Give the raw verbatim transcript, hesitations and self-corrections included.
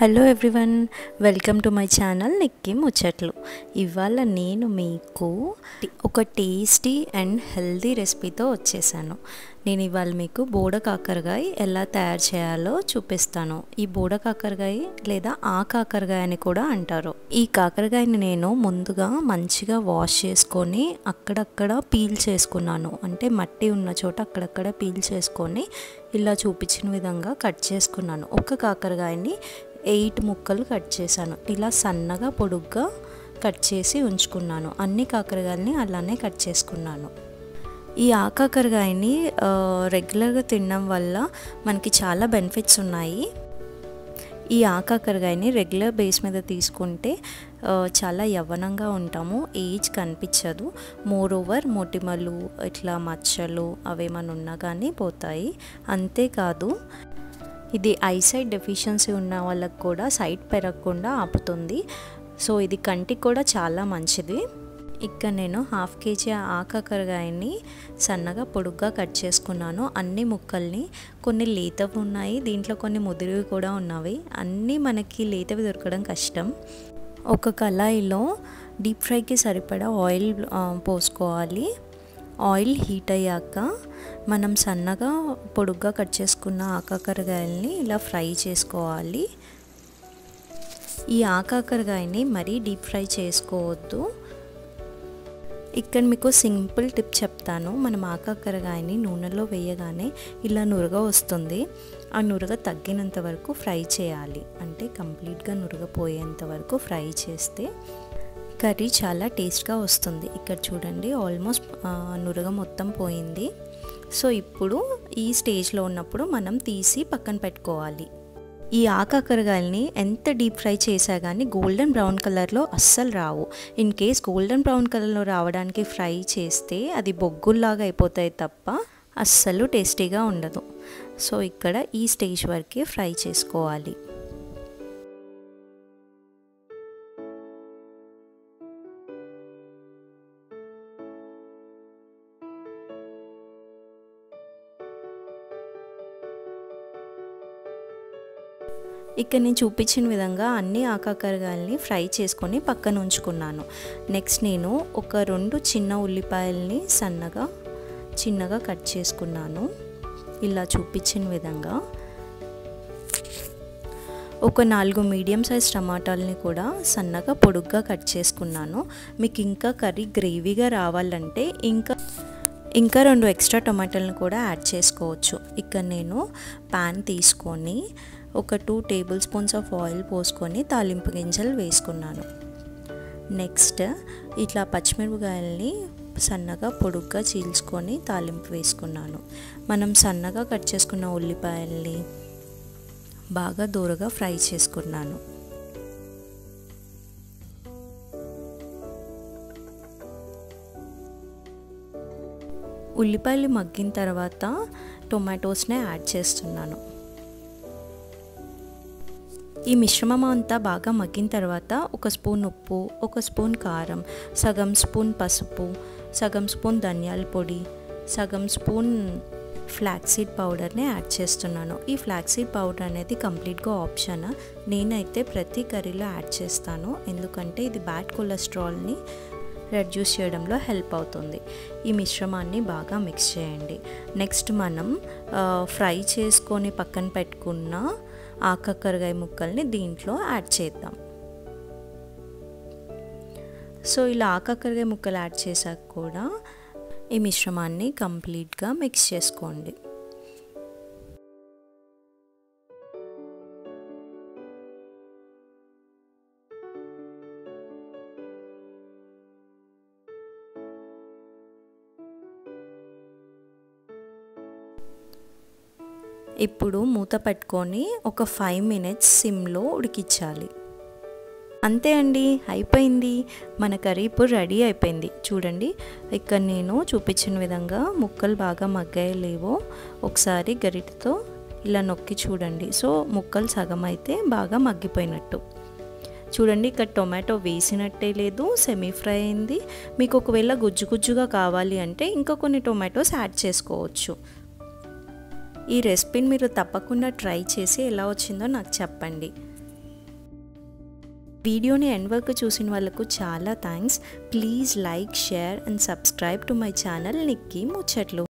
Hello everyone, welcome to my channel Nikki Muchatlu. ఇవాళ నేను మీకు ఒక టేస్టీ అండ్ హెల్దీ రెసిపీతో వచ్చేసాను. నేను ఇవాళ మీకు బోడ కాకరకాయ ఎలా తయారు చేయాలో చూపిస్తాను. ఈ బోడ కాకరకాయ లేదా ఆ కాకరకాయ అని కూడా అంటారు. ఈ కాకరకాయని నేను ముందుగా మంచిగా వాష్ చేసుకొని అక్కడక్కడ పీల్ చేసుకున్నాను. అంటే మట్టి ఉన్న చోట అక్కడక్కడ పీల్ చేసుకొని ఇలా చూపించిన విధంగా కట్ చేసుకున్నాను. ఒక కాకరకాయని ఎయిట్ ముక్కలు కట్ చేశాను. ఇలా సన్నగా పొడుగ్గా కట్ చేసి ఉంచుకున్నాను. అన్ని కాకరకాయలని అలానే కట్ చేసుకున్నాను. ఈ ఆకాకరకాయని రెగ్యులర్గా తినడం వల్ల మనకి చాలా బెనిఫిట్స్ ఉన్నాయి. ఈ ఆకాకరకాయని రెగ్యులర్ బేస్ మీద తీసుకుంటే చాలా యవ్వనంగా ఉంటాము, ఏజ్ కనిపించదు. మోర్ ఓవర్ మొటిమలు ఇట్లా మచ్చలు అవేమన్నా ఉన్నా కానీ పోతాయి. అంతేకాదు ఇది ఐసైట్ డెఫిషియన్సీ ఉన్న వాళ్ళకి కూడా సైట్ పెరగకుండా ఆపుతుంది. సో ఇది కంటికి కూడా చాలా మంచిది. ఇక్కడ నేను హాఫ్ కేజీ ఆకాకరకాయని సన్నగా పొడుగ్గా కట్ చేసుకున్నాను. అన్ని ముక్కల్ని కొన్ని లేతవి ఉన్నాయి, దీంట్లో కొన్ని ముదిరివి కూడా ఉన్నవి. అన్నీ మనకి లేతవి దొరకడం కష్టం. ఒక కళాయిలో డీప్ ఫ్రైకి సరిపడా ఆయిల్ పోసుకోవాలి. ఆయిల్ హీట్ అయ్యాక మనం సన్నగా పొడుగ్గా కట్ చేసుకున్న ఆకాకరకాయల్ని ఇలా ఫ్రై చేసుకోవాలి. ఈ ఆకాకరకాయని మరీ డీప్ ఫ్రై చేసుకోవద్దు. ఇక్కడ మీకు సింపుల్ టిప్ చెప్తాను. మనం ఆకాకరకాయని నూనెలో వేయగానే ఇలా నురగ వస్తుంది. ఆ నురగ తగ్గినంత వరకు ఫ్రై చేయాలి. అంటే కంప్లీట్గా నురగ పోయేంత వరకు ఫ్రై చేస్తే కర్రీ చాలా టేస్ట్గా వస్తుంది. ఇక్కడ చూడండి, ఆల్మోస్ట్ నురగ మొత్తం పోయింది. సో ఇప్పుడు ఈ స్టేజ్లో ఉన్నప్పుడు మనం తీసి పక్కన పెట్టుకోవాలి. ఈ ఆకాకరకాయల్ని ఎంత డీప్ ఫ్రై చేసా కానీ గోల్డెన్ బ్రౌన్ కలర్లో అస్సలు రావు. ఇన్ కేస్ గోల్డెన్ బ్రౌన్ కలర్లో రావడానికి ఫ్రై చేస్తే అది బొగ్గుల్లాగా అయిపోతాయి తప్ప అస్సలు టేస్టీగా ఉండదు. సో ఇక్కడ ఈ స్టేజ్ వరకే ఫ్రై చేసుకోవాలి. ఇక్కడ నేను చూపించిన విధంగా అన్ని ఆకాకరకాయల్ని ఫ్రై చేసుకొని పక్కన ఉంచుకున్నాను. నెక్స్ట్ నేను ఒక రెండు చిన్న ఉల్లిపాయల్ని సన్నగా చిన్నగా కట్ చేసుకున్నాను. ఇలా చూపించిన విధంగా ఒక నాలుగు మీడియం సైజ్ టమాటాలని కూడా సన్నగా పొడుగ్గా కట్ చేసుకున్నాను. మీకు ఇంకా కర్రీ గ్రేవీగా రావాలంటే ఇంకా ఇంకా రెండు ఎక్స్ట్రా టమాటాలను కూడా యాడ్ చేసుకోవచ్చు. ఇక్కడ నేను ప్యాన్ తీసుకొని ఒక two tablespoons of oil పోసుకొని తాలింపు గింజలు వేసుకున్నాను. నెక్స్ట్ ఇట్లా పచ్చిమిరపకాయల్ని సన్నగా పొడుగ్గా చీల్చుకొని తాలింపు వేసుకున్నాను. మనం సన్నగా కట్ చేసుకున్న ఉల్లిపాయల్ని బాగా దూరగా ఫ్రై చేసుకున్నాను. ఉల్లిపాయలు మగ్గిన తర్వాత టొమాటోస్ని యాడ్ చేస్తున్నాను. ఈ మిశ్రమం అంతా బాగా మగ్గిన తర్వాత ఒక స్పూన్ ఉప్పు, ఒక స్పూన్ కారం, సగం స్పూన్ పసుపు, సగం స్పూన్ ధనియాల పొడి, సగం స్పూన్ ఫ్లాక్సీడ్ పౌడర్ని యాడ్ చేస్తున్నాను. ఈ ఫ్లాక్సీడ్ పౌడర్ అనేది కంప్లీట్గా ఆప్షన్. నేనైతే ప్రతి కర్రీలో యాడ్ చేస్తాను, ఎందుకంటే ఇది బ్యాడ్ కొలెస్ట్రాల్ని రెడ్యూస్ చేయడంలో హెల్ప్ అవుతుంది. ఈ మిశ్రమాన్ని బాగా మిక్స్ చేయండి. నెక్స్ట్ మనం ఫ్రై చేసుకొని పక్కన పెట్టుకున్న ఆకాకరకాయ ముక్కల్ని దీంట్లో యాడ్ చేద్దాం. సో ఇలా ఆకాకరకాయ ముక్కలు యాడ్ చేశాక కూడా ఈ మిశ్రమాన్ని కంప్లీట్గా మిక్స్ చేసుకోండి. ఇప్పుడు మూత పెట్టుకొని ఒక ఫైవ్ మినిట్స్ సిమ్లో ఉడికించాలి. అంతే అండి, అయిపోయింది. మన కర్రీ ఇప్పుడు రెడీ అయిపోయింది. చూడండి, ఇక్కడ నేను చూపించిన విధంగా ముక్కలు బాగా మగ్గాయో లేవో ఒకసారి గరిటెతో ఇలా నొక్కి చూడండి. సో ముక్కలు సగం అయితే బాగా మగ్గిపోయినట్టు. చూడండి, ఇక్కడ టొమాటో వేసినట్టే లేదు, సెమీ ఫ్రై అయింది. మీకు ఒకవేళ గుజ్జు గుజ్జుగా కావాలి అంటే ఇంకా కొన్ని టొమాటోస్ యాడ్ చేసుకోవచ్చు. ఈ రెసిపీని మీరు తప్పకుండా ట్రై చేసి ఎలా వచ్చిందో నాకు చెప్పండి. వీడియోని ఎండ్ వరకు చూసిన వాళ్ళకు చాలా thanks. Please like, share and subscribe to my channel Nikki ముచ్చట్లు.